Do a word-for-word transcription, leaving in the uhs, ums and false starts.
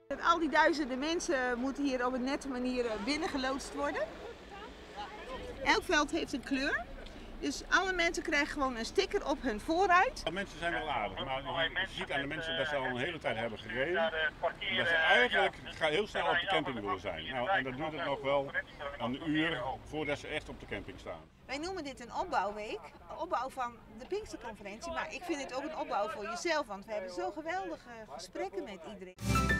Al die duizenden mensen moeten hier op een nette manier binnengeloodst worden. Elk veld heeft een kleur. Dus alle mensen krijgen gewoon een sticker op hun voorruit. De mensen zijn wel aardig, maar je ziet aan de mensen dat ze al een hele tijd hebben gereden. Dat ze eigenlijk heel snel op de camping willen zijn. Nou, en dat duurt het nog wel een uur voordat ze echt op de camping staan. Wij noemen dit een opbouwweek, een opbouw van de Pinksterconferentie. Maar ik vind het ook een opbouw voor jezelf, want we hebben zo geweldige gesprekken met iedereen.